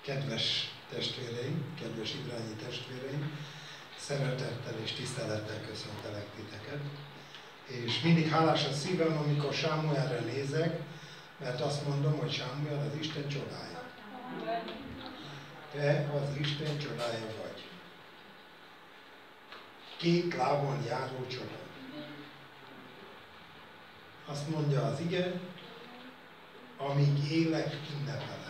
Kedves testvéreim, kedves ibrányi testvéreim, szeretettel és tisztelettel köszöntelek titeket. És mindig hálás a szívem, amikor Sámuelre nézek, mert azt mondom, hogy Sámuel az Isten csodája. Te az Isten csodája vagy. Két lábon járó csoda. Azt mondja az ige, amíg élek, ünnepelek.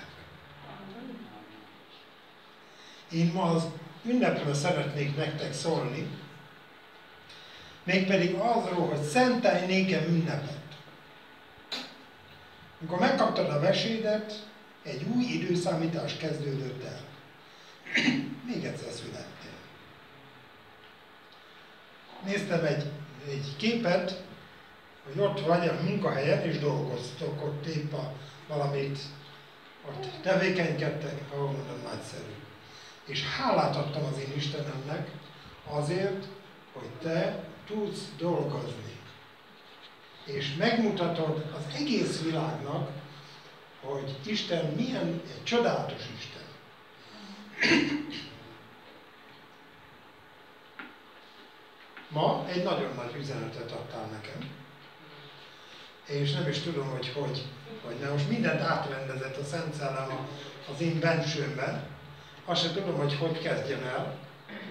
Én ma az ünnepről szeretnék nektek szólni, mégpedig azról, hogy szentelj nékem ünnepet. Amikor megkaptad a vesédet, egy új időszámítás kezdődött el. Még egyszer születtél. Néztem egy képet, hogy ott vagy a munkahelyen, és dolgoztok ott épp valamit, ott tevékenykedtek, ahol mondom, nagyszerű. És hálát adtam az én Istenemnek azért, hogy te tudsz dolgozni. És megmutatod az egész világnak, hogy Isten milyen egy csodálatos Isten. Ma egy nagyon nagy üzenetet adtál nekem. És nem is tudom, hogy de most mindent átrendezett a Szent Szellem az én bensőmben. Azt sem tudom, hogy kezdjem el.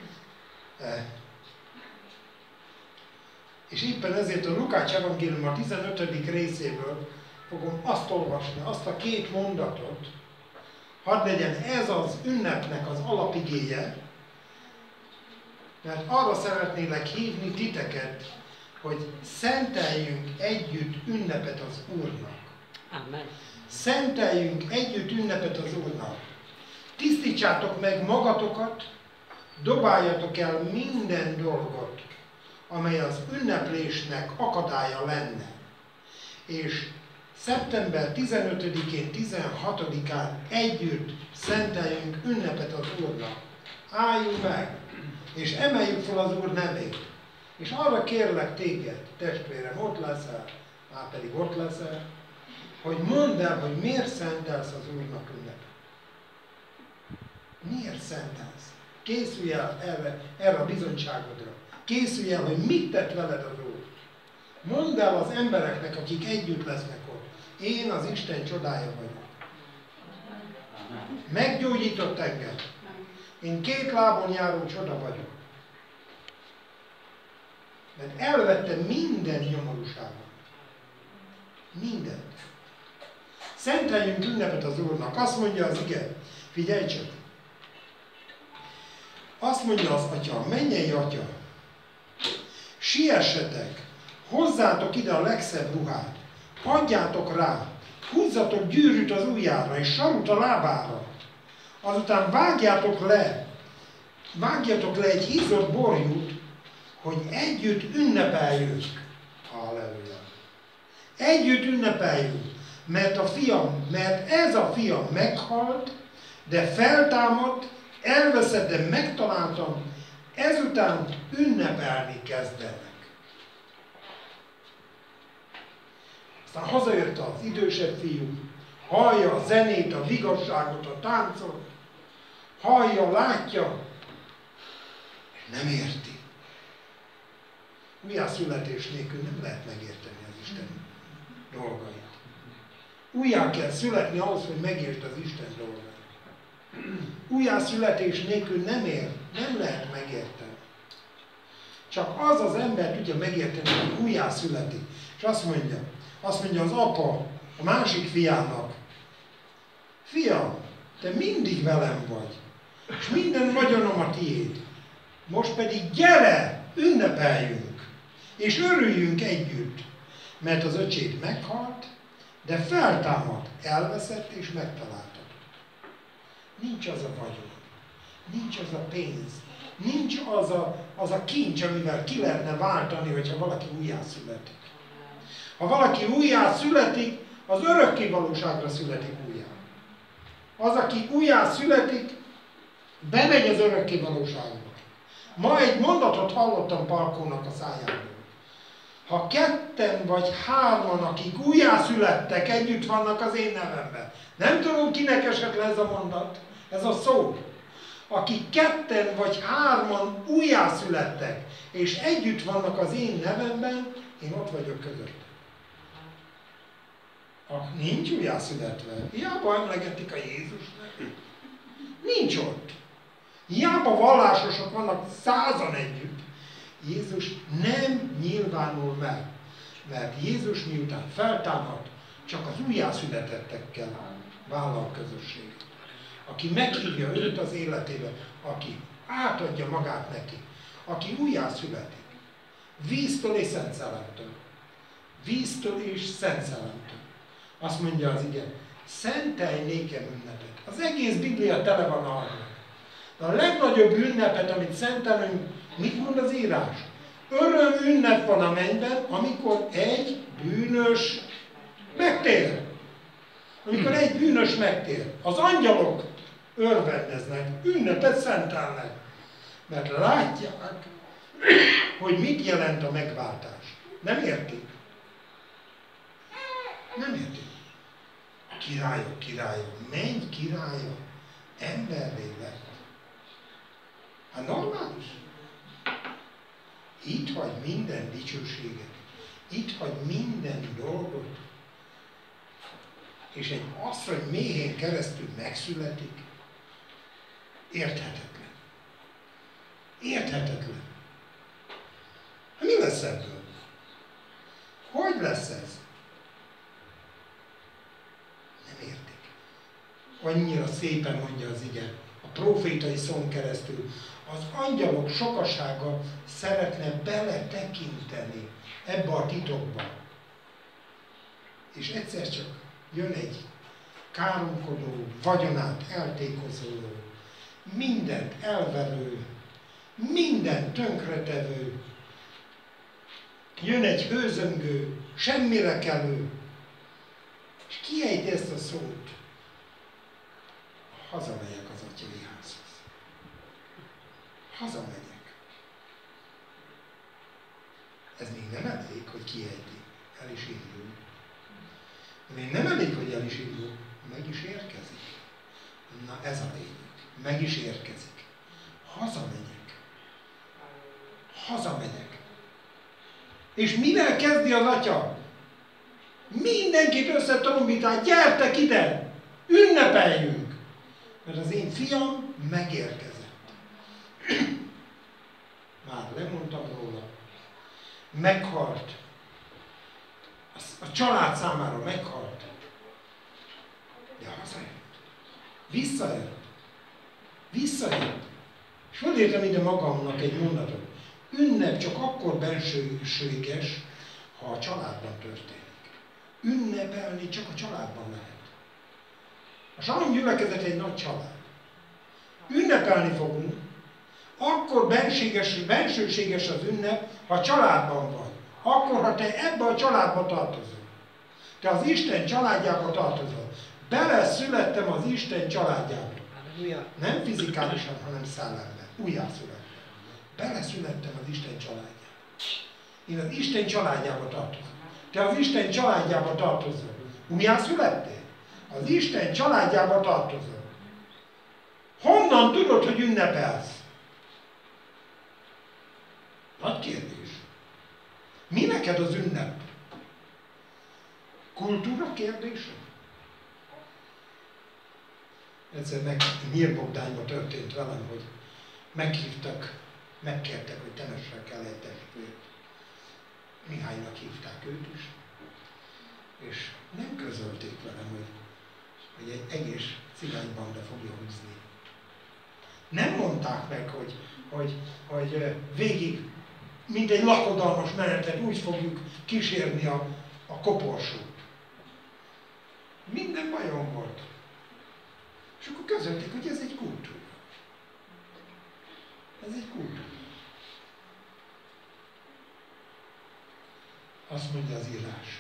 És éppen ezért a Lukács evangélium a 15. részéből fogom azt olvasni, azt a két mondatot, hadd legyen ez az ünnepnek az alapigéje, mert arra szeretnélek hívni titeket, hogy szenteljünk együtt ünnepet az Úrnak. Amen. Szenteljünk együtt ünnepet az Úrnak. Tisztítsátok meg magatokat, dobáljatok el minden dolgot, amely az ünneplésnek akadálya lenne. És szeptember 15-én, 16-án együtt szenteljünk ünnepet az Úrnak. Álljunk meg, és emeljük fel az Úr nevét. És arra kérlek téged, testvérem, ott leszel, már pedig ott leszel, hogy mondd el, hogy miért szentelsz az Úrnak ünnepet. Miért szentelsz? Készülj el erre a bizonyságodra. Készülj el, hogy mit tett veled az Úr. Mondd el az embereknek, akik együtt lesznek ott. Én az Isten csodája vagyok. Meggyógyított engem. Én két lábon járó csoda vagyok. Mert elvettem minden nyomorúságot. Mindent. Szenteljünk ünnepet az Úrnak. Azt mondja az ige. Figyelj csak. Azt mondja az Atya, mennyei Atya, siessetek, hozzátok ide a legszebb ruhát, adjátok rá, húzzatok gyűrűt az ujjára és sarut a lábára, azután vágjátok le egy hízott borjút, hogy együtt ünnepeljünk. Halleluja! Együtt ünnepeljünk, mert ez a fiam meghalt, de feltámadt, elveszett, de megtaláltam, ezután ünnepelni kezdenek. Aztán hazajött az idősebb fiú, hallja a zenét, a vigasságot, a táncot, hallja, látja, és nem érti. Újjászületés nélkül nem lehet megérteni az Isten dolgait. Újjá kell születni ahhoz, hogy megértsd az Isten dolgait. Újjászületés nélkül nem lehet megérteni. Csak az az ember tudja megérteni, hogy újjászületik. És azt mondja az apa a másik fiának, fiam, te mindig velem vagy, és minden vagyonom a tiéd. Most pedig gyere, ünnepeljünk, és örüljünk együtt, mert az öcséd meghalt, de feltámadt, elveszett és megtaláltad. Nincs az a vagyon, nincs az a pénz, nincs az a kincs, amivel ki lehetne váltani, hogyha valaki újjászületik. Ha valaki újjászületik, az örökké valóságra születik újjá. Az, aki újjászületik, bemegy az örökké valóságba. Ma egy mondatot hallottam Palkónak a szájából. Ha ketten vagy hárman, akik újjászülettek, együtt vannak az én nevemben. Nem tudom, kinek esett le ez a mondat, Ez a szó. Akik ketten vagy hárman újjászülettek, és együtt vannak az én nevemben, én ott vagyok között. Nincs újjászületve. Hiába emlegetik a Jézus nevét. Nincs ott. Hiába vallásosok vannak 100-an együtt. Jézus nem nyilvánul meg. Mert Jézus miután feltámadt, csak az újjászületettekkel vállal közösséget. Aki meghívja őt az életébe, aki átadja magát neki, aki újjászületik. Víztől és Szent Szellemtől. Víztől és Szent Szellemtől. Azt mondja az ige, szentelj nékem ünnepet. Az egész Biblia tele van arra. De a legnagyobb ünnepet, amit szentelünk, mit mond az írás? Öröm ünnep van a mennyben, amikor egy bűnös megtér. Amikor egy bűnös megtér. Az angyalok örvendeznek, ünnepet szentelnek. Mert látják, hogy mit jelent a megváltás. Nem értik. Nem értik. Királyok királya, menny királya, emberré lett. Hát normális. Itt hagy minden dicsőséget, itt hagy minden dolgot, és egy asszony méhén keresztül megszületik. Érthetetlen. Érthetetlen. Hát mi lesz ebből? Hogy lesz ez? Nem értik. Annyira szépen mondja az ige, a prófétai szón keresztül, az angyalok sokasága szeretne beletekinteni ebbe a titokba. És egyszer csak jön egy káromkodó, vagyonát eltékozó, mindent elverő, mindent tönkretevő, jön egy hőzöngő, semmire kelő, és kiejti ezt a szót. Hazamegyek az atyai házhoz. Hazamegyek. Ez még nem elég, hogy kiejti. El is indul. De még nem elég, hogy el is indul. Meg is érkezik. Na ez a lényeg. Meg is érkezik. Hazamegyek. Hazamegyek. És mivel kezdi az atya? Mindenkit összetrombitál, gyertek ide! Ünnepeljünk! Mert az én fiam megérkezett. Már lemondtam róla. Meghalt. A család számára meghalt. De hazajött. Visszajött. Visszajött. És fölírtam ide magamnak egy mondatot. Ünnep csak akkor bensőséges, ha a családban történik. Ünnepelni csak a családban lehet. A Salom gyülekezet egy nagy család. Ünnepelni fogunk, akkor bensőséges az ünnep, ha családban vagy. Akkor, ha te ebbe a családba tartozol. Te az Isten családjába tartozol. Beleszülettem az Isten családjába. Nem fizikálisan, hanem szellemben. Újjászülettem. Beleszülettem az Isten családjába. Én az Isten családjába tartozom. Te az Isten családjába tartozol. Újjászülettél? Az Isten családjába tartozol. Honnan tudod, hogy ünnepelsz? Nagy kérdés. Mi neked az ünnep? Kultúra kérdése? Egyszer Nyírbogdányban történt velem, hogy meghívtak, megkértek, hogy temessek el egy testvért. Mihálynak hívták őt is. És nem közölték velem, hogy egy egész cigánybanda fogja húzni. Nem mondták meg, hogy végig, mint egy lakodalmas menetet úgy fogjuk kísérni a koporsót. Minden bajom volt. És akkor közölték, hogy ez egy kultúra. Ez egy kultúra. Azt mondja az írás.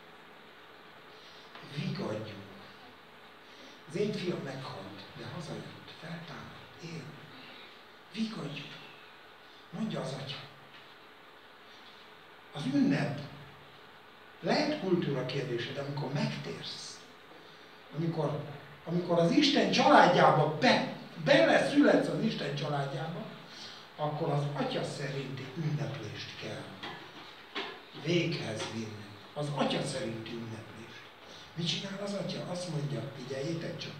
Vigadjunk. Az én fiam meghalt, de hazajött, feltámadt, él. Vigadjunk. Mondja az atya. Az ünnep lehet kultúra kérdése, de amikor megtérsz, amikor amikor az Isten családjába beleszületsz az Isten családjába, akkor az atya szerinti ünneplést kell véghez vinni. Az atya szerinti ünneplést. Mit csinál az atya? Azt mondja, figyeljétek csak.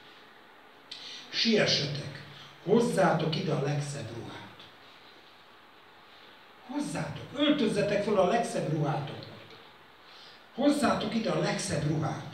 Siessetek, hozzátok ide a legszebb ruhát. Hozzátok, öltözzetek fel a legszebb ruhátokat. Hozzátok ide a legszebb ruhát.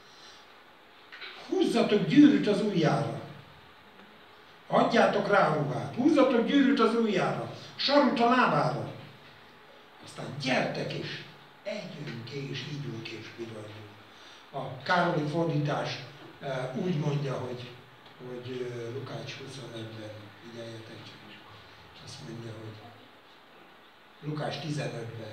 Húzzatok gyűrűt az ujjára. Adjátok rá a ruhát. Húzzatok gyűrűt az ujjára. Sarut a lábára. Aztán gyertek és együnk és ígyunk és pironjunk. A Károli fordítás úgy mondja, hogy Lukács 25-ben, figyeljetek csak, és azt mondja, hogy Lukács 15-ben.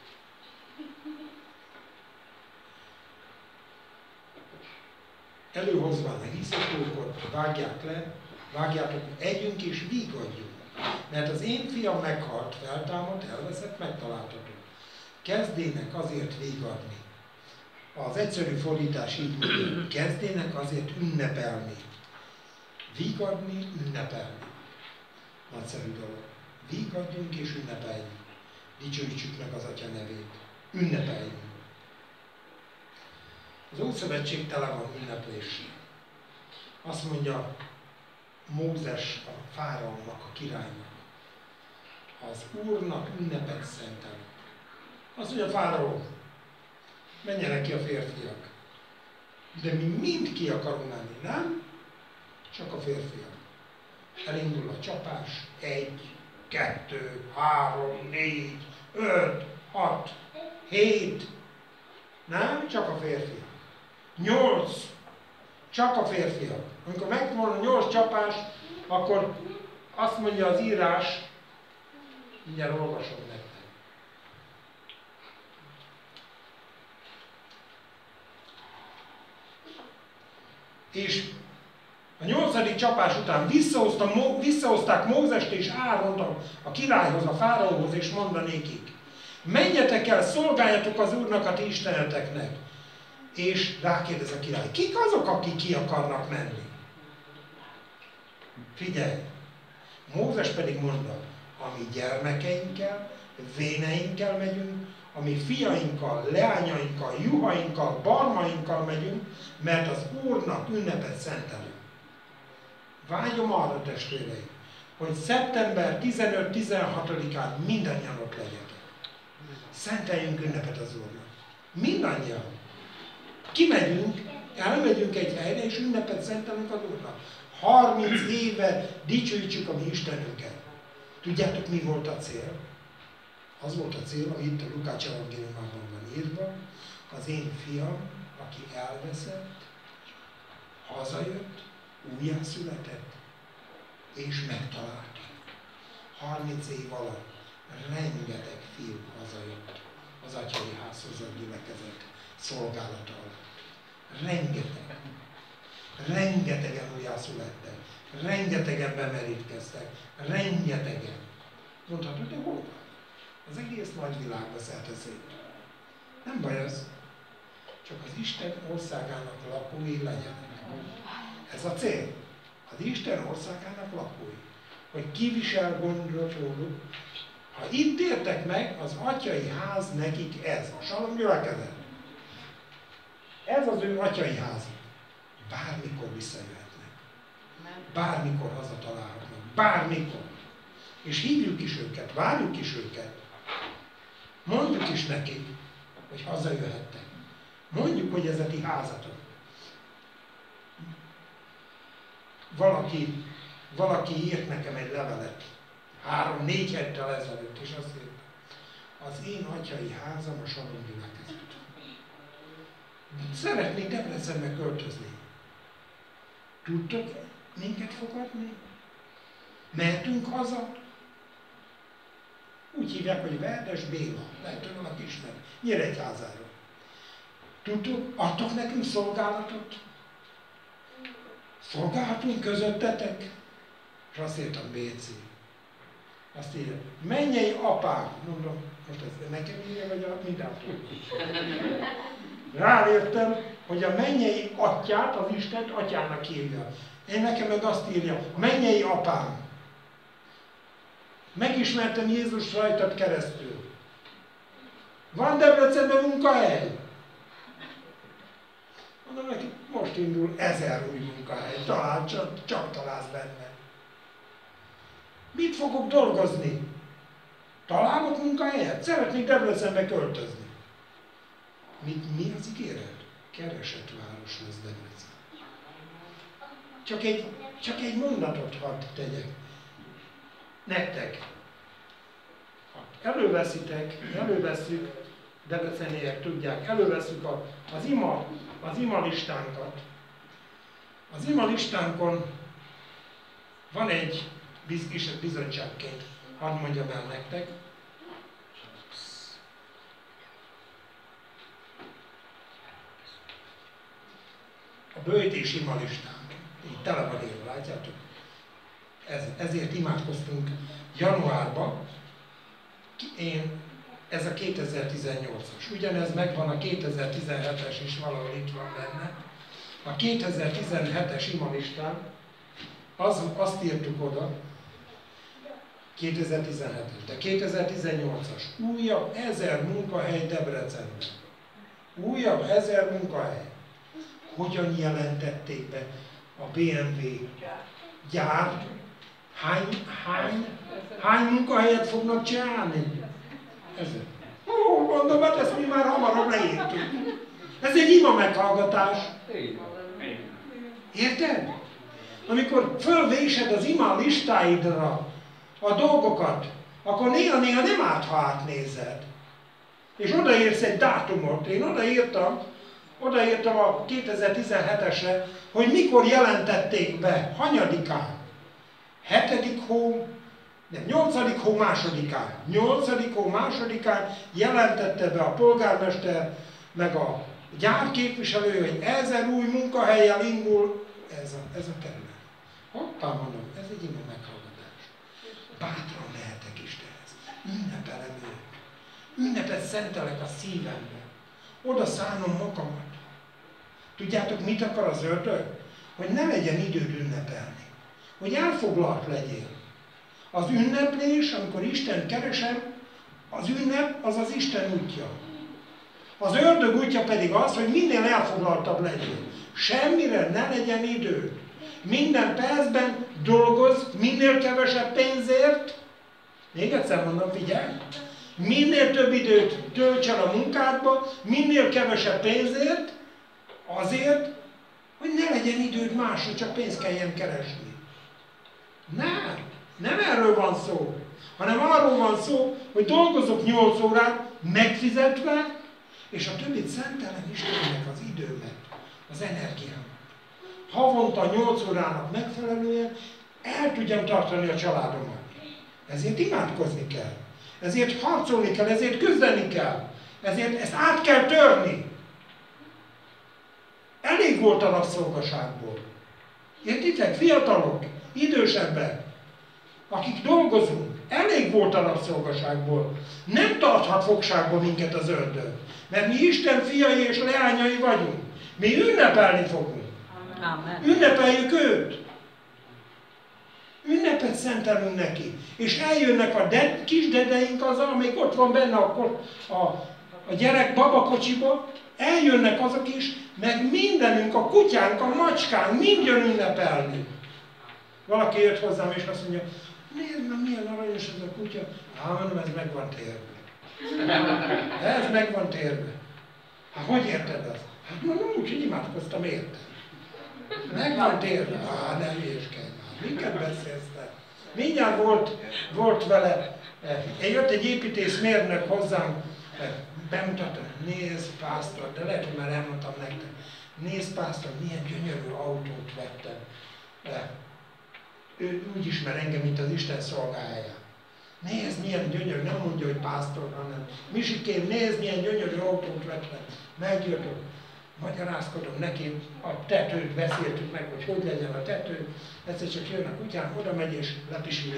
Előhozván a hiszapókot, vágjátok, együnk és vígadjunk. Mert az én fiam meghalt, feltámadt, elveszett, megtaláltatok. Kezdének azért vígadni. Az egyszerű fordítás így mondja, kezdének azért ünnepelni. Vígadni, ünnepelni. Nagyszerű dolog. Vígadjunk és ünnepeljünk. Dicsőítsük meg az Atya nevét. Ünnepeljünk. Az Ószövetség tele van ünnepléssel. Azt mondja Mózes a fáraónak, a királynak. Az Úrnak ünnepet szentel. Azt mondja a fáraó, menjenek ki a férfiak. De mi mind ki akarunk menni, nem? Csak a férfiak. Elindul a csapás. 1, 2, 3, 4, 5, 6, 7. Nem? Csak a férfiak. 8. Csak a férfiak. Amikor megvan a 8 csapás, akkor azt mondja az írás, mindjárt olvasom nektek. És a 8. csapás után visszahozták Mózest és Áront a királyhoz, a fáraóhoz, és mondanékik: menjetek el, szolgáljatok az Úrnak, a ti isteneteknek. És rákérdez a király, kik azok, akik ki akarnak menni? Figyelj! Mózes pedig mondta, a mi gyermekeinkkel, véneinkkel megyünk, a mi fiainkkal, leányainkkal, juhainkkal, barmainkkal megyünk, mert az Úrnak ünnepet szentelünk. Vágyom arra, testvéreim, hogy szeptember 15-16-án mindannyian ott legyetek. Szenteljünk ünnepet az Úrnak. Mindannyian. Kimegyünk, elmegyünk egy helyre, és ünnepet szentelünk az Úrnak. 30 éve dicsőítsük a mi Istenünket. Tudjátok, mi volt a cél? Az volt a cél, ami itt a Lukács evangéliumában van írva, az én fiam, aki elveszett, hazajött, újjászületett, és megtalálta. 30 év alatt rengeteg fiú hazajött az atyai házhoz a gyülekezet szolgálata alatt. Rengeteg. Rengetegen újjászülettek. Rengetegen bemerítkeztek. Rengetegen. Mondhatod, de hol van? Az egész nagy világba szerte szét. Nem baj az. Csak az Isten országának lakói legyenek. Ez a cél. Az Isten országának lakói. Hogy kivisel gondot róluk. Ha itt értek meg, az atyai ház nekik ez. A Salom gyülekezet. Ez az ő atyai háza. Bármikor visszajöhetnek. Bármikor hazatalálhatnak. Bármikor. És hívjuk is őket, várjuk is őket. Mondjuk is nekik, hogy hazajöhettek. Mondjuk, hogy ez a ti házatok. Valaki írt nekem egy levelet 3-4 héttel ezelőtt, és azt írta: az én atyai házam a Salom gyülekezet. Szeretnék Debrecenbe költözni. Tudtok minket fogadni? Mehetünk haza? Úgy hívják, hogy Verdes Béla. Lehet, hogy valaki ismer. Nyíregyházáról. Tudtok, adtok nekünk szolgálatot? Szolgálhatunk közöttetek? És azt írtam, BC. Azt írja, mennyei apám. Mondom, most ez nekem írja, vagy a mindától? Ráértem, hogy a mennyei atyát, az Istent atyának hívja. Én nekem meg azt írja, mennyei apám. Megismertem Jézus rajtad keresztül. Van Debrecenben munkahely? Mondom neki, most indul 1000 új munkahely, talán csak találsz benne. Mit fogok dolgozni? Találok munkahelyet? Szeretnék Debrecenbe költözni. Mi az ígéret? Keresett város lesz Debrecen. Csak egy mondatot hadd tegyek. Nektek. Elővesszük, debreceniek tudják, elővesszük az ima listánkat. Az ima listánkon van egy bizottságként, hadd mondjam el nektek. A böjtés ima listánk. Így tele van írva, látjátok? Ezért imádkoztunk januárban. Ez a 2018-as. Ugyanez megvan a 2017-es is, valahol itt van benne. A 2017-es imalistán, azt írtuk oda, 2017-es, de 2018-as. Újabb 1000 munkahely Debrecenben. Újabb 1000 munkahely. Hogyan jelentették be a BMW gyár? Hány munkahelyet fognak csinálni? Ezen. Mondom, hát ezt mi már hamarabb leírtuk. Ez egy ima meghallgatás. Érted? Amikor fölvésed az ima listáidra a dolgokat, akkor néha-néha nem árt, ha átnézed. És odaírsz egy dátumot. Én odaírtam a 2017-esre, hogy mikor jelentették be, hanyadikán. 7. hó, nem, 8. hó másodikán. 8. hó másodikán jelentette be a polgármester, meg a gyárképviselő, hogy 1000 új munkahellyel indul ez a terület. Hoppá, mondom, ez egy ima meghallgatás. Bátran mehetek Istenhez. Ünnepelem őt. Ünnepet szentelek a szívembe. Oda szánom magamat. Tudjátok, mit akar az ördög? Hogy ne legyen időd ünnepelni. Hogy elfoglalt legyél. Az ünneplés, amikor Istent keresem, az ünnep az az Isten útja. Az ördög útja pedig az, hogy minél elfoglaltabb legyél. Semmire ne legyen időd. Minden percben dolgozz, minél kevesebb pénzért. Még egyszer mondom, figyelj! Minél több időt tölts el a munkádba, minél kevesebb pénzért, azért, hogy ne legyen időd másra, csak pénzt kelljen keresni. Nem erről van szó, hanem arról van szó, hogy dolgozok 8 órát, megfizetve, és a többit szentelem Istennek az időmet, az energiámat. Havonta 8 órának megfelelően el tudjam tartani a családomat. Ezért imádkozni kell. Ezért harcolni kell, ezért küzdeni kell. Ezért ezt át kell törni. Elég volt a rabszolgaságból. Értitek? Fiatalok, idősebbek, akik dolgozunk, elég volt a rabszolgaságból. Nem tarthat fogságba minket az ördög. Mert mi Isten fiai és leányai vagyunk. Mi ünnepelni fogunk. Amen. Ünnepeljük őt. Ünnepet szentelünk neki. És eljönnek a kisdedeink azzal, amelyik ott van benne a gyerek babakocsiba, eljönnek azok is, meg mindenünk, a kutyánk, a macskánk, mind jön ünnepelni. Valaki jött hozzám és azt mondja, nézd, milyen aranyos ez a kutya. Mondom, ez meg van térve. Ez meg van térve. Hát hogy érted azt? Hát mondom, úgy, hogy imádkoztam érte. Meg van térve. Ne hülyéskedj már. Minket beszélsz te? Mindjárt volt vele. Jött egy építészmérnök hozzám, bemutatta, nézd pásztor, de lehet, hogy már elmondtam nektek. Nézd pásztor, milyen gyönyörű autót vettem. Ő úgy ismer engem, mint az Isten szolgáját. Nézd, milyen gyönyörű, nem mondja, hogy pásztor, hanem Misikém, nézd, milyen gyönyörű autót vettem. Megjöttök, magyarázkodom neki, a tetőt beszéltük meg, hogy legyen a tető. Egyszer csak jön a kutyám, oda megy és lepisüli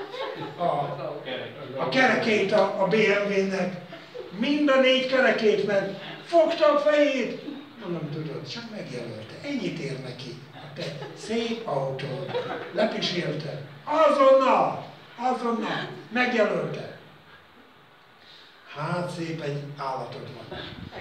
a kerekét a BMW-nek. Mind a 4 kerekét, mert fogta a fejét, Mondom, tudod, csak megjelölte. Ennyit ér neki. A te szép autó. Lepisélte. Azonnal. Megjelölte. Hát szép egy állatod van.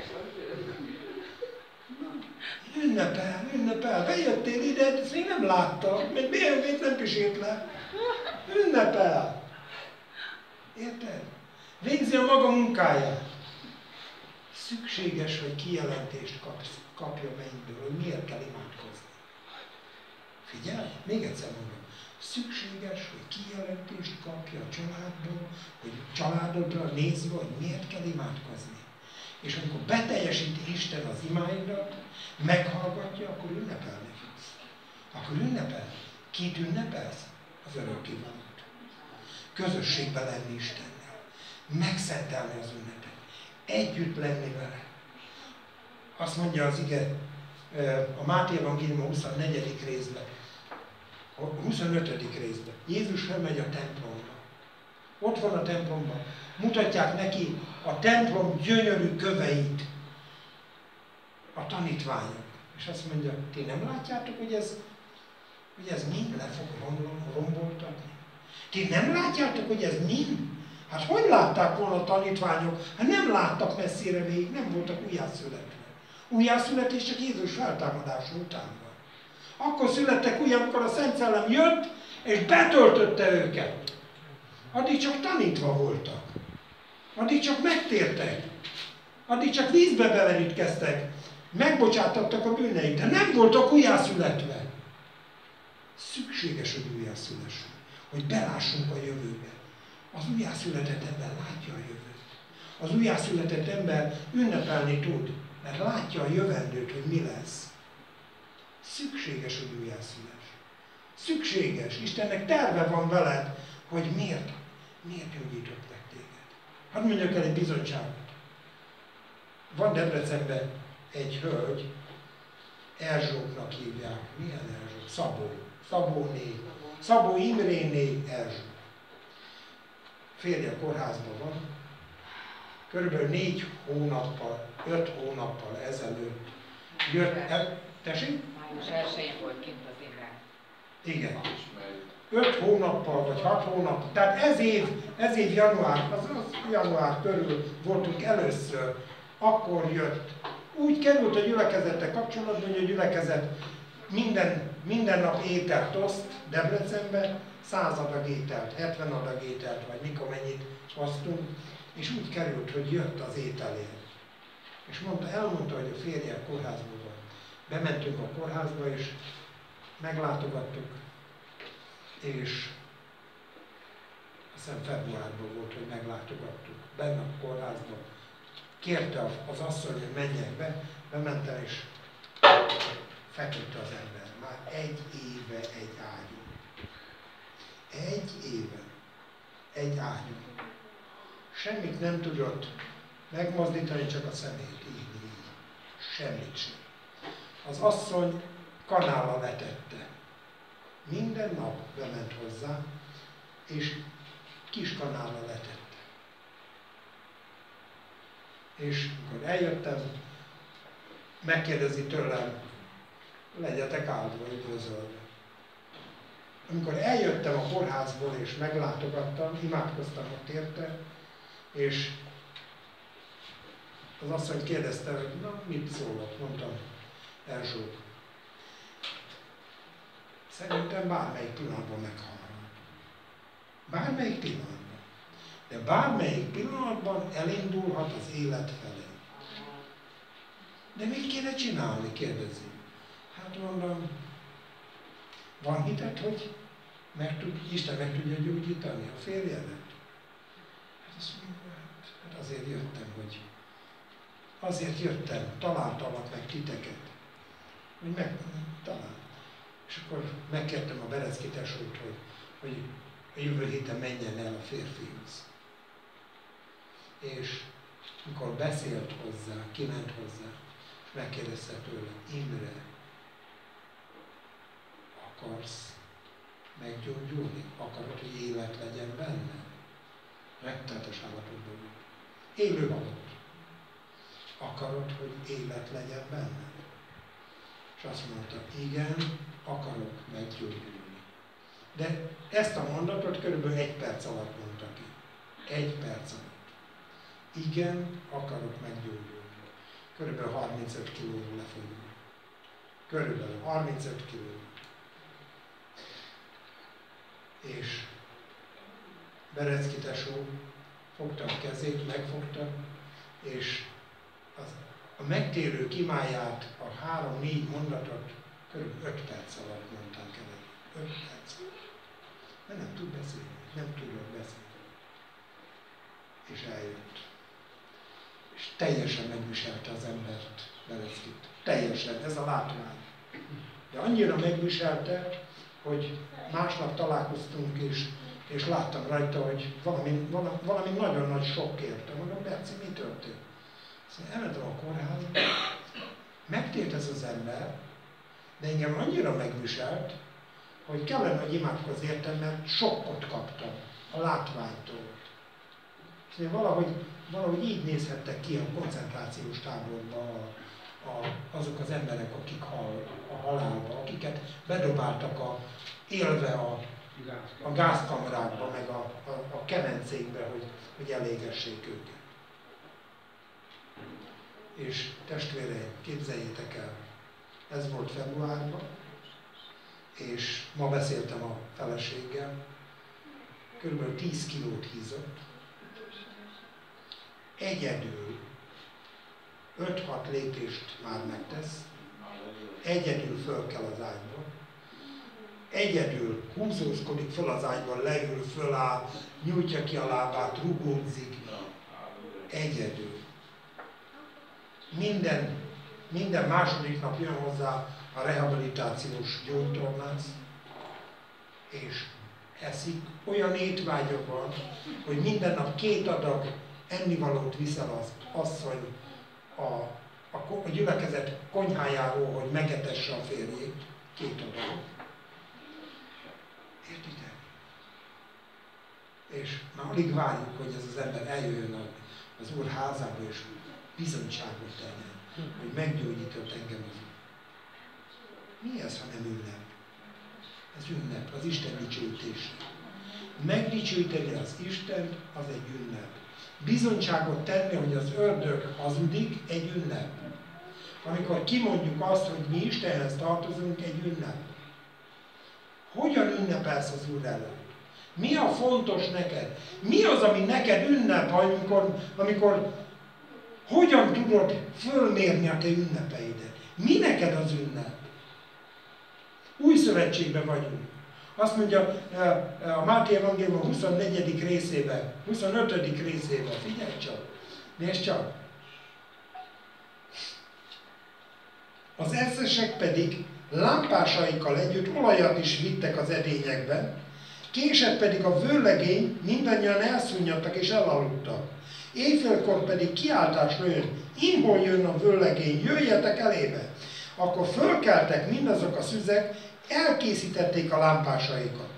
Ünnepel. Bejöttél ide, ezt még nem láttam. Még nem pisét le. Ünnepel. Érted? Végzi a maga munkáját. Szükséges, hogy kijelentést kapja mennyből, hogy miért kell imádkozni. Figyelj, még egyszer mondom. Szükséges, hogy kijelentést kapja a családból, hogy családodra nézve, hogy miért kell imádkozni. És amikor beteljesíti Isten az imáidat, meghallgatja, akkor ünnepelni fogsz. Akkor ünnepel. Kit ünnepelsz? Az örökkévalót. Közösségben lenni Istennel. Megszentelni az ünnepet. Együtt lenni vele. Azt mondja az ige a Máté Evangélium 24. részben, a 25. részben. Jézus felmegy a templomba. Ott van a templomban. Mutatják neki a templom gyönyörű köveit. A tanítványok. És azt mondja, ti nem látjátok, hogy ez mind le fog romboltatni? Ti nem látjátok, hogy ez mind? Hát hogy látták volna a tanítványok? Hát nem láttak messzire még, nem voltak újjászületve. Újjászületés csak Jézus feltámadása után van. Akkor születtek új, amikor a Szent Szellem jött, és betöltötte őket. Addig csak tanítva voltak. Addig csak megtértek. Addig csak vízbe beverítkeztek. Megbocsátottak a bűneit, de nem voltak újjászületve. Szükséges, hogy újjászülessünk. Hogy belássunk a jövőbe. Az újjászületett ember látja a jövőt. Az újjászületett ember ünnepelni tud, mert látja a jövendőt, hogy mi lesz. Szükséges, hogy újjászüless. Szükséges. Istennek terve van veled, hogy miért gyógyított meg téged. Hadd mondjak el egy bizonyságot. Van Debrecenben egy hölgy, Erzsóknak hívják. Milyen Erzsók? Szabó Imréné Erzsók. Férje kórházban van. Körülbelül 5 hónappal ezelőtt jött el. Tessék? Május 1-én volt kint az Imre. Igen. 5 hónappal vagy 6 hónappal. Tehát ez év január körül voltunk először. Akkor jött. Úgy került a gyülekezettel kapcsolatban, hogy a gyülekezet minden nap ételt oszt Debrecenbe, 100 adag ételt, 70 adag ételt, vagy mikor mennyit osztunk, és úgy került, hogy jött az ételért. És elmondta, hogy a férje a kórházban van. Bementünk a kórházba, és meglátogattuk, és azt hiszem februárban volt, hogy meglátogattuk. Benne a kórházban. Kérte az asszony, hogy menjek be, bementem, és feküdt az ember. Már 1 éve egy ágyon. 1 éve egy ágyon. Semmit nem tudott megmozdítani, csak a szemét. Így. Semmit sem. Az asszony kanállal letette. Minden nap bement hozzá, és kis kanállal letette. És amikor eljöttem, megkérdezi tőlem, legyetek áldva, üdvözölve. Amikor eljöttem a kórházból és meglátogattam, imádkoztam ott érte, és az asszony kérdezte, hogy na, mit szólok? Mondtam, Erzsók. Szerintem bármelyik pillanatban meghalnak. Bármelyik pillanatban. De bármelyik pillanatban elindulhat az élet felé. De mit kéne csinálni? Kérdezi. Hát mondom, van hited, hogy Isten meg tudja gyógyítani a férjedet? Hát azt mondja, hát azért jöttem, találtalak meg titeket. Hogy talál. És akkor megkértem a Berecki tesót, hogy a jövő héten menjen el a férfihoz. És amikor beszélt hozzá, kiment hozzá, megkérdezte tőle, Imre, akarsz meggyógyulni? Akarod, hogy élet legyen benne? Rettenetes állapotban volt. Élő halott. Akarod, hogy élet legyen benned? És azt mondta, igen, akarok meggyógyulni. De ezt a mondatot körülbelül 1 perc alatt mondta ki. 1 perc alatt. Igen, akarok meggyógyulni. Körülbelül 35 kilóról lefogyni. Körülbelül 35 kiló. És Berecki tesó fogta a kezét, megfogta, és a megtérő kimáját, a 3-4 mondatot körülbelül 5 perc alatt mondták el. 5 perc alatt. Mert nem tud beszélni, nem tudott beszélni. És eljött. És teljesen megviselte az embert, Bereckit. Teljesen, ez a látvány. De annyira megviselte, hogy másnap találkoztunk, és láttam rajta, hogy valami nagyon nagy sok érte. Mondom, Berci, mi történt? Szóval elmentem a kórházba, megtért ez az ember, de engem annyira megviselt, hogy kellene, hogy imádkozz értem, mert sokkot kaptam a látványtól. Szóval valahogy így nézhettek ki a koncentrációs táborban azok az emberek, akik a halálba, akiket bedobáltak élve a gázkamrákba, meg a kemencékbe, hogy elégessék őket. És testvéreim, képzeljétek el, ez volt februárban, és ma beszéltem a feleséggel, kb. 10 kilót hízott, egyedül 5-6 lépést már megtesz, egyedül föl kell az ágyba, egyedül húzózkodik föl az ágyban, leül, föláll, nyújtja ki a lábát, rugódzik, egyedül. Minden második nap jön hozzá a rehabilitációs gyógytornász, és eszik, olyan étvágya van, hogy minden nap 2 adag ennivalót viszel az asszony a gyülekezet konyhájáról, hogy megetesse a férjét, 2 adagot. Értitek? És már alig várjuk, hogy ez az ember eljöjjön az Úr házába, és bizonyságot tegyen, hogy meggyógyított engem az Úr. Mi ez, ha nem ünnep? Ez ünnep, az Isten dicsőítése. Megdicsőíteni az Istent, az egy ünnep. Bizonyságot tenni, hogy az ördög hazudik, egy ünnep. Amikor kimondjuk azt, hogy mi Istenhez tartozunk, egy ünnep. Hogyan ünnepelsz az Úr előtt? Mi a fontos neked? Mi az, ami neked ünnep, amikor hogyan tudod fölmérni a te ünnepeidet? Mi neked az ünnep? Új szövetségben vagyunk. Azt mondja a Máté Evangélium 24. részében, 25. részében, figyelj csak, nézd csak. Az eszesek pedig lámpásaikkal együtt olajat is vittek az edényekben, késett pedig a vőlegény, mindannyian elszunnyadtak és elaludtak. Éjfélkor pedig kiáltás jön, imból jön a vőlegény, jöjjetek elébe. Akkor fölkeltek mindazok a szüzek, elkészítették a lámpásaikat.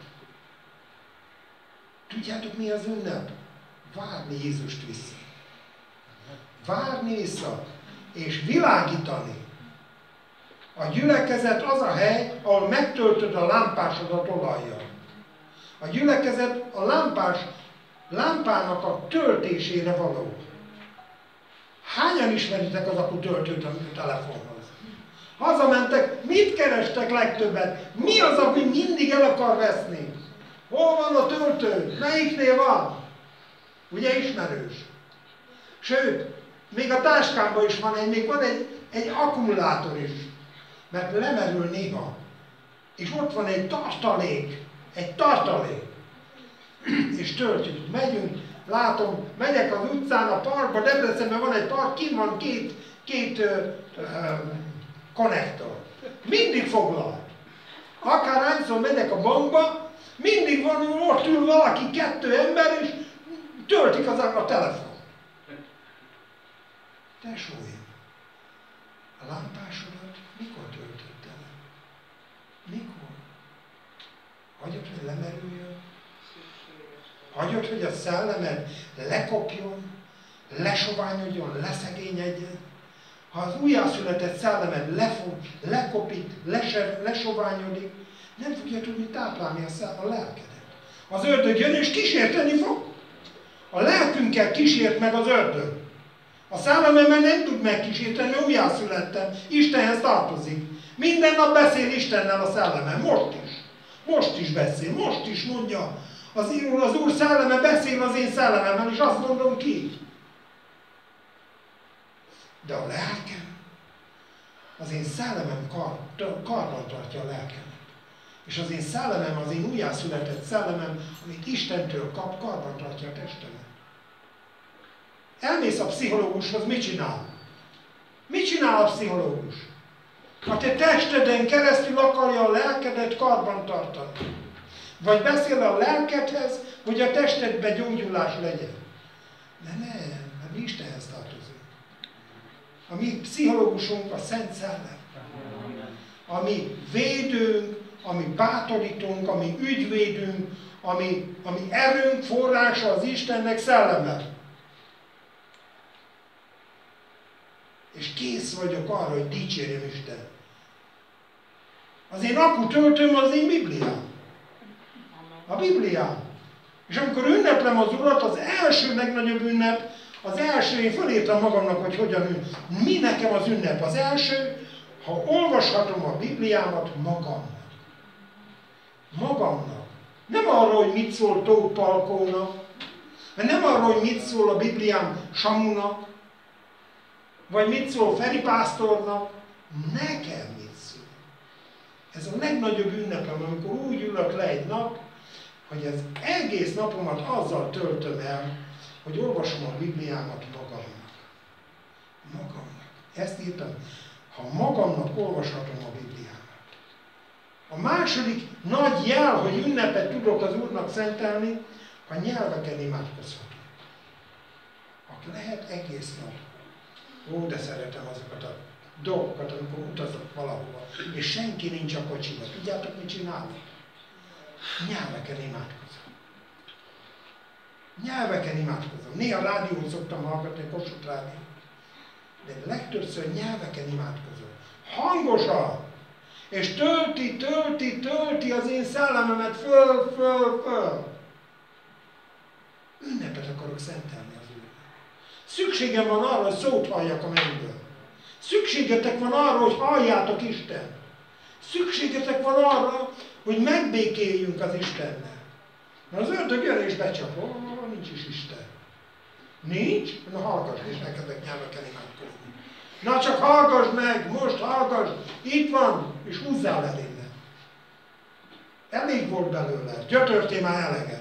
Tudjátok, mi az ünnep? Várni Jézust vissza. Várni vissza, és világítani. A gyülekezet az a hely, ahol megtöltöd a lámpásodat olajjal. A gyülekezet a lámpának a töltésére való. Hányan ismeritek az akutöltőt a telefonhoz? Hazamentek, mit kerestek legtöbbet? Mi az, ami mindig el akar veszni? Hol van a töltő? Melyiknél van? Ugye ismerős? Sőt, még a táskámban is van még van egy akkumulátor is. Mert lemerül néha. És ott van egy tartalék. És töltjük. Megyünk, látom, megyek az utcán, a parkba, Debrecenben van egy park, kint van két konnektor. Mindig foglal. Akárhányszor megyek a bankba, mindig van, ott ül valaki, 2 ember, és töltik a telefon. Tesóim, a lámpásodat mikor töltöd el? Mikor? Hagyod, hogy lemerüljön? Hagyod, hogy a szellemed lekopjon, lesoványodjon, leszegényedjen? ha az újjászületett szellemed lekopik, lesoványodik, nem fogja tudni táplálni a lelkedet. Az ördög jön és kísérteni fog. A lelkünkkel kísért meg az ördög. A szellememmel nem tud megkísérteni, mert újjászülettem. Istenhez tartozik. Minden nap beszél Istennel a szellemem. Most is. Most is beszél. Most is mondja. Az Úr szelleme beszél az én szellememmel, és azt mondom ki. De a lelkem, az én szellemem karban tartja a lelkemet. És az én szellemem, az én újjászületett szellemem, amit Istentől kap, karban tartja a testemet. Elmész a pszichológushoz, mit csinál? Mit csinál a pszichológus? A te testeden keresztül akarja a lelkedet karban tartani. Vagy beszél a lelkedhez, hogy a testedben gyógyulás legyen. De nem, mert mi Istenhez tartozunk. A mi pszichológusunk a Szent Szellem. A mi védőnk, ami bátorítunk, ami ügyvédünk, ami erőnk, forrása az Istennek szelleme. És kész vagyok arra, hogy dicsérjem Isten. Az én akutöltőm az én Bibliám. A Bibliám. És amikor ünneplem az Urat, az első legnagyobb ünnep, az első, én fölírtam magamnak, hogy hogyan mi nekem az ünnep. Az első, ha olvashatom a Bibliámat magamnak. Magamnak. Nem arról, hogy mit szól Tóth Palkónak, nem arról, hogy mit szól a Bibliám Samunak, vagy mit szól Feri pásztornak, nekem mit szól. Ez a legnagyobb ünnepem, amikor úgy ülök le egy nap, hogy az egész napomat azzal töltöm el, hogy olvasom a Bibliámat magamnak. Magamnak. Ezt írtam. Ha magamnak olvashatom a Bibliámat. A második nagy jel, hogy ünnepet tudok az Úrnak szentelni, ha nyelveken imádkozhatok. Akkor lehet egész nap. Ó, de szeretem azokat a dolgokat, amikor utazok valahova, és senki nincs a kocsiba. Tudjátok, mit csinálok? Nyelveken imádkozom. Nyelveken imádkozom. Néha rádiót szoktam hallgatni, Kossuth Rádió. De legtöbbször nyelveken imádkozom. Hangosan! És tölti az én szellememet föl. Ünnepet akarok szentelni az Úrnak. Szükségem van arra, hogy szót halljak a mennyből. Szükségetek van arra, hogy halljátok Isten. Szükségetek van arra, hogy megbékéljünk az Istennel. Mert az ördög jön és becsap. Nincs is Isten. Nincs? Na hallgass, és elkezdek nyelveken imádkozni. Na csak hallgass meg, most hallgass, itt van, és húzzál el innen. Elég volt belőle, gyötörtél már eleget.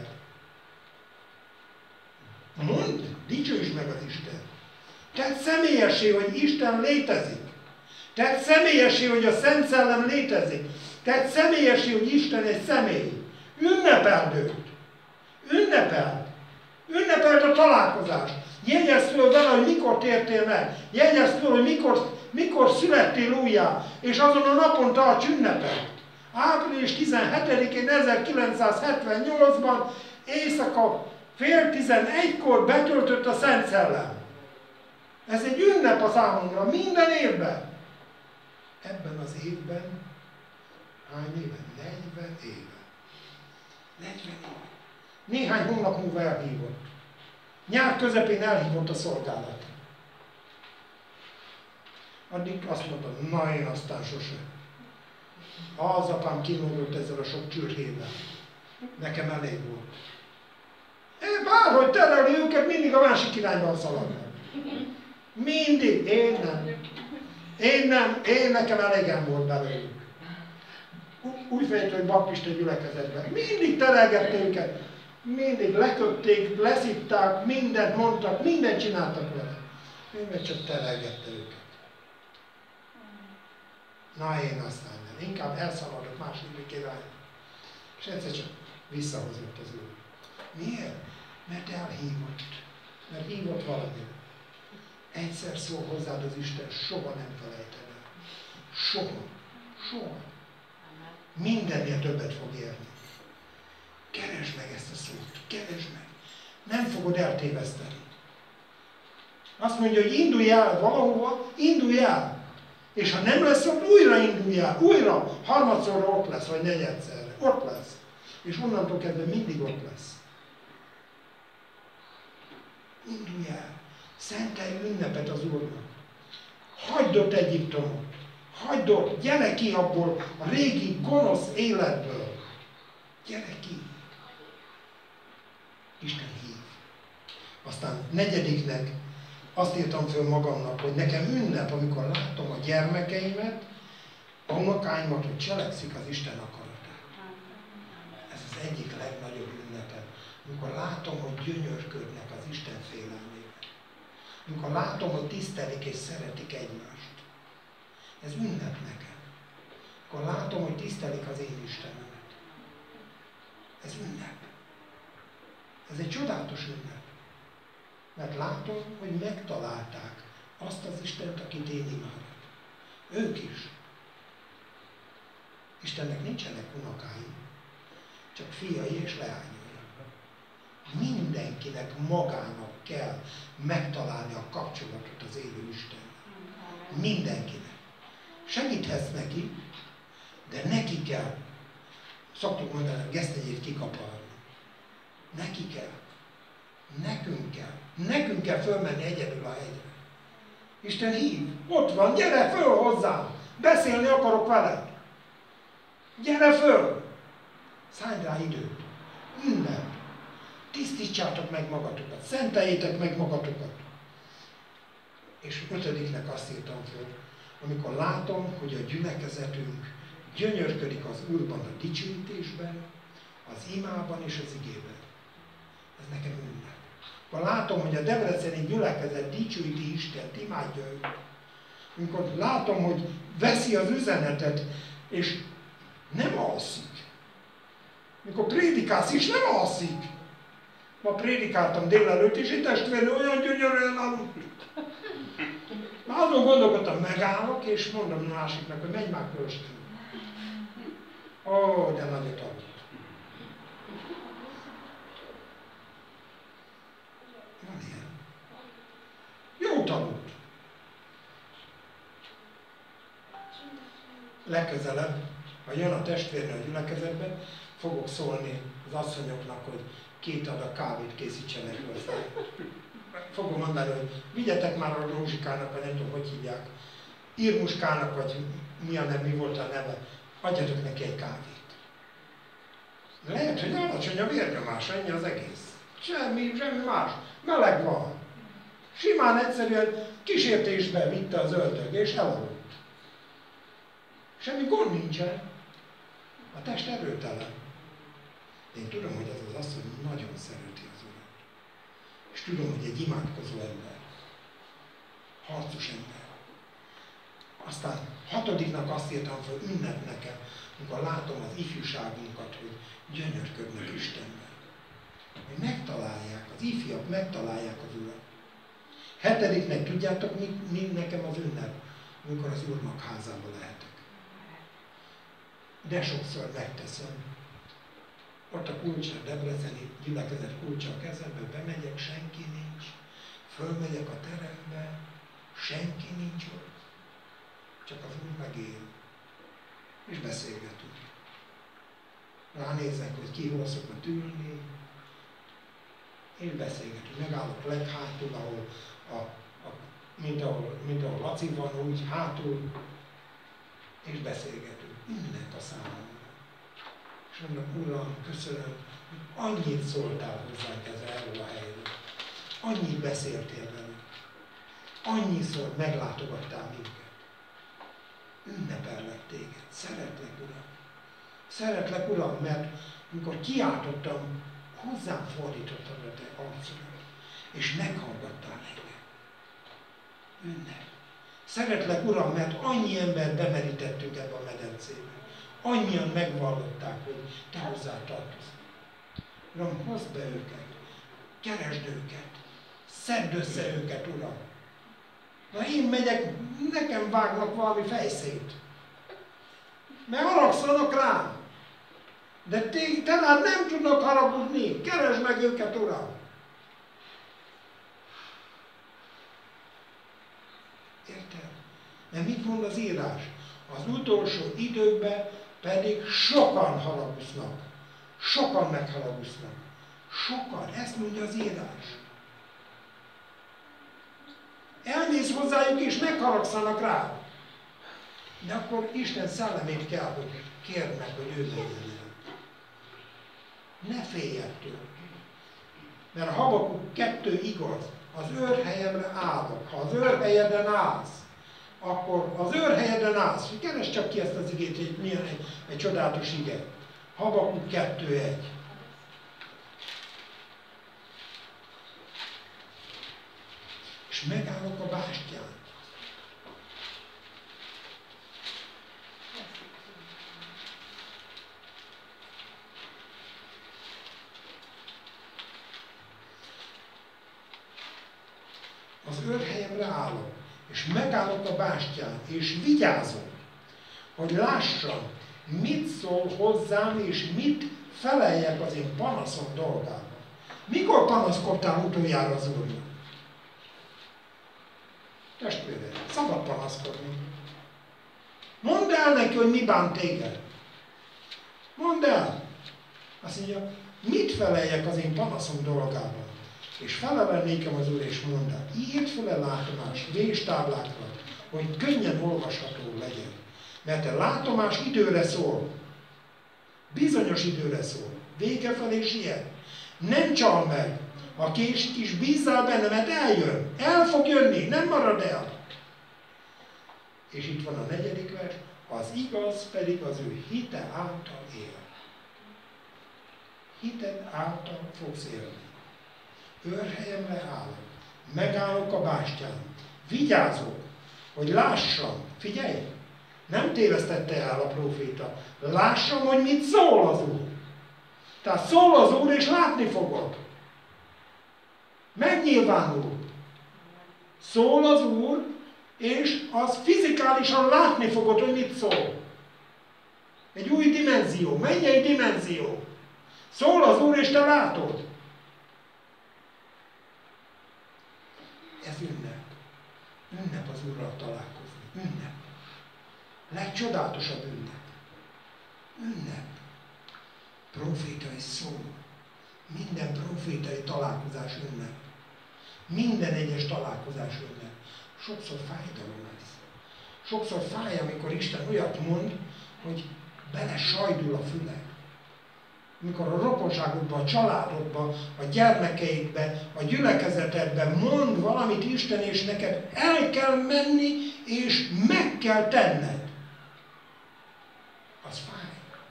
Mondd, dicsőítsd meg az Isten. Tedd személyessé, hogy Isten létezik. Tedd személyessé, hogy a Szent Szellem létezik. Tedd személyessé, hogy Isten egy személy. Ünnepeld őt. Ünnepeld. Ünnepeld a találkozást. Jegyezd föl vele, hogy mikor tértél meg. Jegyezd föl, hogy mikor születtél újjá. És azon a napon tarts ünnepet. Április 17-én 1978-ban éjszaka 10:30-kor betöltött a Szent Szellem. Ez egy ünnep a számunkra, minden évben. Ebben az évben, hány éve? 40 éve. 40 éve. Néhány hónap múlva elhívott. Nyár közepén elhívott a szolgálat. Addig azt mondtam, na én aztán sose. Az apám kínlódott ezzel a sok csürhével. Nekem elég volt. Bárhogy terelni őket, mindig a másik irányban szaladnak. Mindig. Én nekem elégem volt belőlük. Újfejtő, hogy baptista gyülekezetben. Mindig terelgette őket. Mindig leköpték, leszitták, mindent mondtak, mindent csináltak vele. Ő meg csak terelgette őket. Na én aztán nem. Inkább elszaladok második irányba. És egyszer csak visszahozott az Úr. Miért? Mert elhívott. Mert hívott valamit. Egyszer szól hozzád az Isten, soha nem felejted el. Soha. Soha. Mindennél többet fog érni. Keresd meg ezt a szót. Keresd meg. Nem fogod eltéveszteni. Azt mondja, hogy indulj el valahova, indulj el. És ha nem lesz ott, újra indulj el, újra, harmadszorra ott lesz, vagy negyedszerre, ott lesz. És onnantól kezdve mindig ott lesz. Indulj el, szentelj ünnepet az Úrnak. Hagyd ott Egyiptomot, hagyd ott, gyere ki abból a régi gonosz életből. Gyere ki. Isten hív. Aztán negyediknek azt írtam föl magamnak, hogy nekem ünnep, amikor látom a gyermekeimet, a unokáimat, hogy cselekszik az Isten akaratát. Ez az egyik legnagyobb ünnepem. Amikor látom, hogy gyönyörködnek az Isten félelmében. Amikor látom, hogy tisztelik és szeretik egymást. Ez ünnep nekem. Amikor látom, hogy tisztelik az én Istenemet. Ez ünnep. Ez egy csodálatos ünnep. Mert látom, hogy megtalálták azt az Istent, akit én imádok. Ők is. Istennek nincsenek unokái, csak fiai és leányai. Mindenkinek magának kell megtalálni a kapcsolatot az élő Istennel. Mindenkinek. Segíthetsz neki, de neki kell. Szoktuk mondani, a gesztenyét kikaparni. Neki kell. Nekünk kell. Nekünk kell fölmenni egyedül a hegyre. Isten hív. Ott van, gyere föl hozzám. Beszélni akarok veled. Gyere föl. Szállj rá időt. Ünnep. Tisztítsátok meg magatokat. Szenteljétek meg magatokat. És ötödiknek azt írtam föl, amikor látom, hogy a gyülekezetünk gyönyörködik az Úrban a dicsőítésben, az imában és az igében. Ez nekem ünnep. Akkor látom, hogy a debreceni gyülekezet dicsőíti Istent, imádja őt. Amikor látom, hogy veszi az üzenetet, és nem alszik. Mikor prédikálsz is, nem alszik. Ma prédikáltam délelőtt, és egy testvérnő olyan gyönyörűen aludt. Már azon gondolkodtam, megállok, és mondom a másiknak, hogy menj már kölcsön. Ó, de nagyot aludt. Van ilyen. Jót aludt. Legközelebb, ha jön a testvérnő a gyülekezetben, fogok szólni az asszonyoknak, hogy 2 adag kávét készítsenek hozzá. Fogom mondani, hogy vigyetek már a Rózsikának, vagy nem tudom, hogy hívják, Irmuskának, vagy mi volt a neve, adjatok neki egy kávét. Lehet, hogy alacsony a vérnyomás, ennyi az egész. Semmi más. Meleg van. Simán egyszerűen kísértésbe vitte az ördög, és elaludt. Semmi gond nincsen. A test erőtelen. Én tudom, hogy ez az asszony nagyon szereti az Urat. És tudom, hogy egy imádkozó ember. Harcos ember. Aztán 6. azt írtam fel, ünnep nekem, amikor látom az ifjúságunkat, hogy gyönyörködnek Istenben. Hogy megtalálják, az ifjak megtalálják az Urat. 7. tudjátok, mi nekem az ünnep? Amikor az Úrnak házába lehetek. De sokszor megteszem. Ott a kulcsa, a debreceni gyülekezet kulcsa a kezembe, bemegyek, senki nincs. Fölmegyek a terembe, senki nincs ott. Csak az Úr megél. És beszélgetünk. Ránézek, hogy ki hol szokott ülni, és beszélgetünk. Megállok leghátul, mint ahol Laci van, úgy hátul, és beszélgetünk. Mindent a számomra. És mondom, Uram, köszönöm, hogy annyit szóltál hozzánk erről a helyről. Annyit beszéltél velünk. Annyiszor meglátogattál minket. Ünnepellek téged. Szeretlek, Uram. Szeretlek, Uram, mert amikor kiáltottam, hozzám fordítottad a te arcodat, és meghallgattál engem. Ünnep. Szeretlek, Uram, mert annyi embert bemerítettünk ebbe a medencébe. Annyian megvallották, hogy te hozzá tartozol. Uram, hozd be őket, keresd őket, szedd össze őket, Uram. Na én megyek, nekem vágnak valami fejszét. Mert haragszanak rám. De te rád nem tudnak haragudni. Keresd meg őket, Uram. Mert mit mond az írás? Az utolsó időkben pedig sokan haragusznak. Sokan megharagusznak. Sokan. Ezt mondja az írás. Elmész hozzájuk és megharagszanak rá. De akkor Isten szellemét kell, hogy kérd meg, hogy ő legyen el. Ne félj ettől. Mert a Habakuk 2 igaz. Az őrhelyemre állok. Ha az őrhelyeden állsz, akkor az őrhelyeden állsz. Keresd csak ki ezt az igét, hogy milyen egy csodálatos ige. Habakuk 2:1. És megállok a bástyán. Az őrhelyemre állok, és megállok a bástyán, és vigyázok, hogy lássam, mit szól hozzám, és mit feleljek az én panaszom dolgában. Mikor panaszkodtál utoljára az Úrnak? Testvére, szabad panaszkodni. Mondd el neki, hogy mi bánt téged. Mondd el. Azt mondja, mit feleljek az én panaszom dolgában? És felelel nékem az Úr, és mondta, írd fel a látomás véstáblákra, hogy könnyen olvasható legyen. Mert a látomás időre szól. Bizonyos időre szól. Vége felé siet. Nem csal meg. Ha késik is, bízzál benne, mert eljön. El fog jönni, nem marad el. És itt van a 4. vers. Az igaz pedig az ő hite által él. Hited által fogsz élni. Őrhelyemre állok. Megállok a bástyán. Vigyázok, hogy lássam. Figyelj! Nem tévesztette el a próféta. Lássam, hogy mit szól az Úr. Tehát szól az Úr, és látni fogod. Megnyilvánul. Szól az Úr, és az fizikálisan látni fogod, hogy mit szól. Egy új dimenzió, mennyei dimenzió. Szól az Úr, és te látod. Ez ünnep. Ünnep az Úrral találkozni. Ünnep. Legcsodálatosabb ünnep. Ünnep. Profétai szó. Minden profétai találkozás ünnep. Minden egyes találkozás ünnep. Sokszor fájdalom ez. Sokszor fáj, amikor Isten olyat mond, hogy bele sajdul a fülek. Amikor a rokonságodban, a családodban, a gyermekeidben, a gyülekezetedben mond valamit Isten, és neked el kell menni, és meg kell tenned. Az fáj.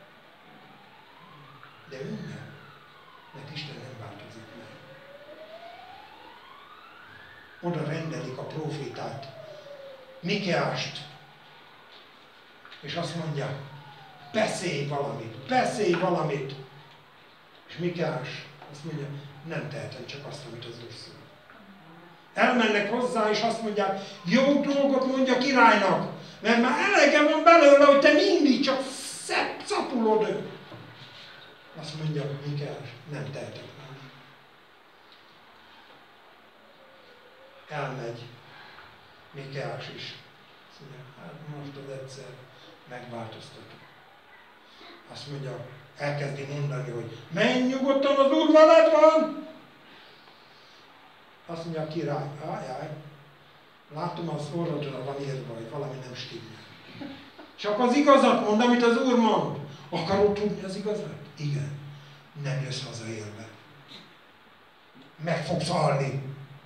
De ünnep, mert Isten nem változik meg. Oda rendelik a prófétát, Mikéást, és azt mondja, beszélj valamit. És Mikéás azt mondja, nem tehetem csak azt, amit az Úr szól. Elmennek hozzá, és azt mondják, jó dolgot mondja a királynak, mert már elege van belőle, hogy te mindig csak szapulod őt. Azt mondja Mikéás, nem tehetek már. Elmegy Mikéás is. Azt mondja, hát most az egyszer megváltoztatok. Azt mondja, elkezdi mondani, hogy menj nyugodtan, az Úr veled van! Azt mondja a király, ájjáj, látom az orrodra van írva, hogy valami nem stimmel. Csak az igazat mond, amit az Úr mond. Akarod tudni az igazat? Igen. Nem jössz haza élve. Meg fogsz halni.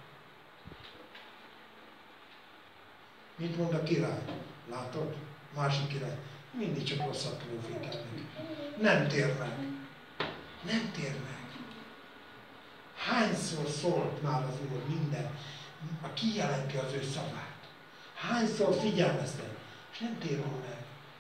Mit mond a király? Látod? Másik király. Mindig csak rosszat profétálnak. Nem tér meg. Nem tér meg. Hányszor szólt már az Úr minden, a kijelenti az ő szavát. Hányszor figyelmeztet, és nem térül meg.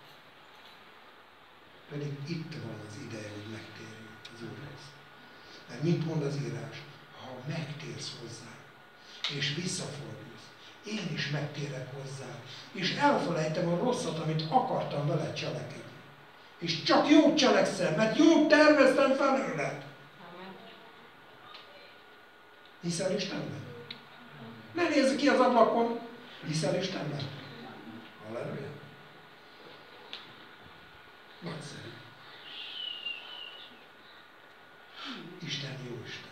Pedig itt van az ideje, hogy megtérjünk az Úrhoz. Mert mit mond az írás? Ha megtérsz hozzá, és visszafordulsz, én is megtérek hozzá, és elfelejtem a rosszat, amit akartam veled cselekedni. És csak jót cselekszem, mert jót terveztem felőled. Hiszel Istenben? Ne nézz ki az ablakon, hiszel Istenben? Halleluja! Nagyszerű. Isten jó Isten.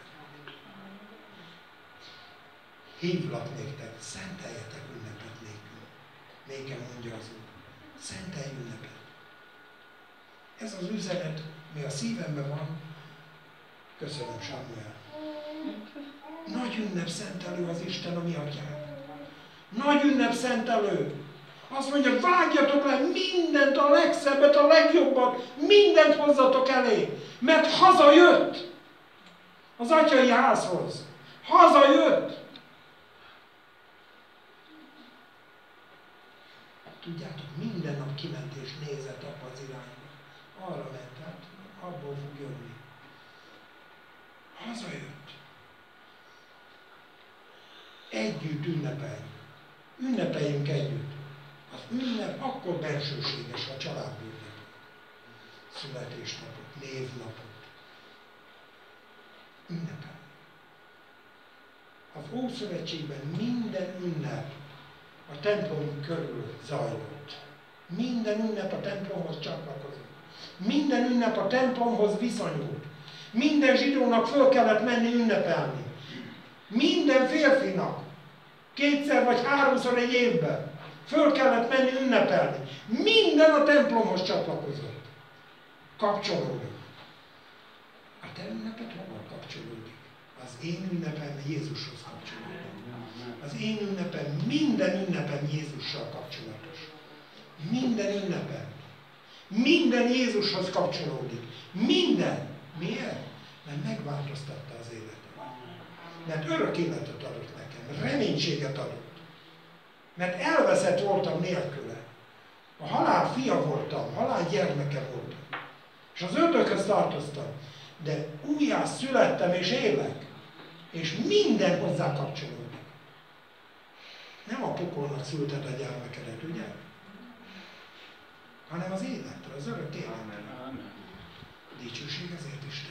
Hívlak néktek, szenteljetek ünnepet nékem, mondja az Úr. Szentelj ünnepet. Ez az üzenet, mi a szívemben van. Köszönöm, Sámuel. Nagy ünnep szentelő az Isten, a mi atyánk. Nagy ünnep szentelő. Azt mondja, vágjatok le mindent, a legszebbet, a legjobbat, mindent hozzatok elé, mert hazajött az atyai házhoz. Hazajött. Tudjátok, minden nap kiment és nézett abba az irányba. Arra ment, hát abból fog jönni. Hazajött. Együtt ünnepeljünk. Ünnepeljünk együtt. Az ünnep akkor bensőséges, ha a családban ünnepel. Születésnapot, névnapot. Ünnepel. Az Ószövetségben minden ünnep a templom körül zajlott. Minden ünnep a templomhoz csatlakozott. Minden ünnep a templomhoz viszonyult. Minden zsidónak föl kellett menni ünnepelni. Minden férfinak 2-szer vagy 3-szor egy évben föl kellett menni ünnepelni. Minden a templomhoz csatlakozott. Kapcsolódik. A te ünnepet hova kapcsolódik? Az én ünnepem Jézushoz kapcsolódik. Az én ünnepem, minden ünnepem Jézussal kapcsolatos. Minden ünnepem. Minden Jézushoz kapcsolódik. Minden. Miért? Mert megváltoztatta az életet. Mert örök életet adott nekem. Reménységet adott. Mert elveszett voltam nélküle. A halál fia voltam, halál gyermeke voltam. És az ördöghöz tartoztam. De újjá születtem és élek. És minden hozzá kapcsolódik. Nem a pokolnak szülted a gyermekedet, ugye? Hanem az életre, az örök életre. Dicsőség ezért Isten.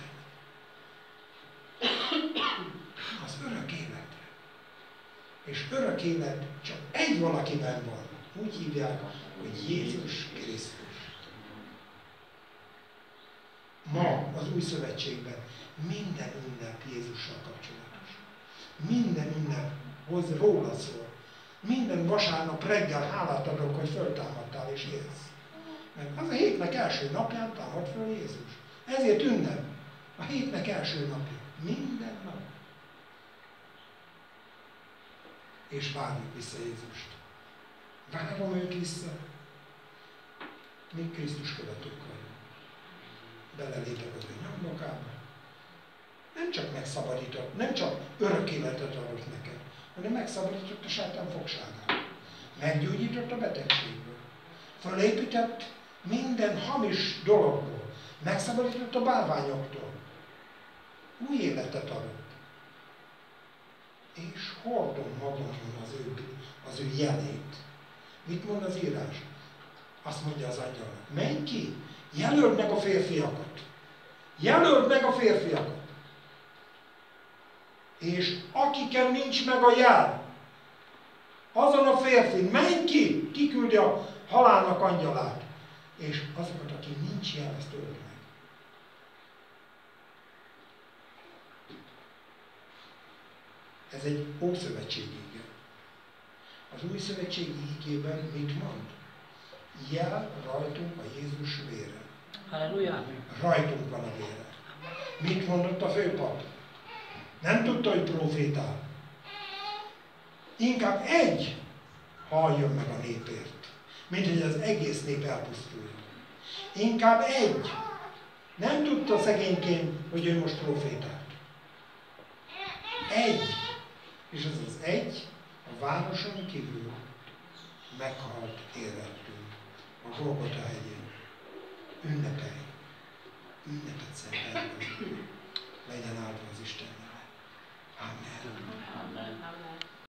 Az örök életre. És örök élet csak egy valakiben van. Úgy hívják, hogy Jézus Krisztus. Ma az Új Szövetségben minden ünnep Jézussal kapcsolatos. Minden ünnep róla szól. Minden vasárnap reggel hálát adok, hogy föltámadtál és élsz. Mert az a hétnek első napján támad föl Jézus. Ezért ünnep. A hétnek első napja. Minden nap. És várjuk vissza Jézust. Várom őt vissza. Mi Krisztus követők vagyunk. Belelépek az ő nyomdokába. Nem csak megszabadított, nem csak örök életet adott neked, hanem megszabadított a sátán fogságát. Meggyógyított a betegségből. Fölépített minden hamis dologból. Megszabadított a bálványoktól. Új életet adott. És hordom magamon az ő jelét. Mit mond az írás? Azt mondja az angyalnak. Menj ki, jelöld meg a férfiakat. Jelöld meg a férfiakat. És akiken nincs meg a jel, azon a férfi, menj ki, kiküldi a halálnak angyalát. És azokat, aki nincs jel, azt öld meg. Ez egy ószövetségi ige. Az új szövetségi igében mit mond? Jel rajtunk a Jézus vére. Halleluja! Rajtunk van a vére. Mit mondott a főpap? Nem tudta, hogy profétál. Inkább egy halljon meg a népért, mint hogy az egész nép elpusztuljon. Inkább egy. Nem tudta szegényként, hogy ő most profétált. Egy. És az az egy a városon kívül meghalt élettünk a Golgota hegyén. Ünnepelj. Ünnepet szentelj. Legyen áldva az Isten neve. Amen. Amen.